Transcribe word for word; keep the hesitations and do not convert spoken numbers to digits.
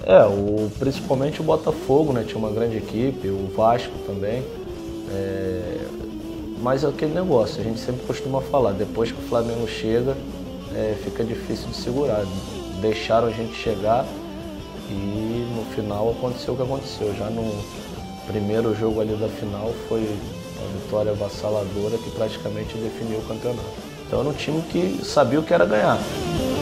É, o, principalmente o Botafogo, né? Tinha uma grande equipe, o Vasco também. É, mas é aquele negócio, a gente sempre costuma falar, depois que o Flamengo chega, é, fica difícil de segurar. Deixaram a gente chegar e no final aconteceu o que aconteceu. Já no primeiro jogo ali da final foi uma vitória avassaladora que praticamente definiu o campeonato. Então era um time que sabia o que era ganhar.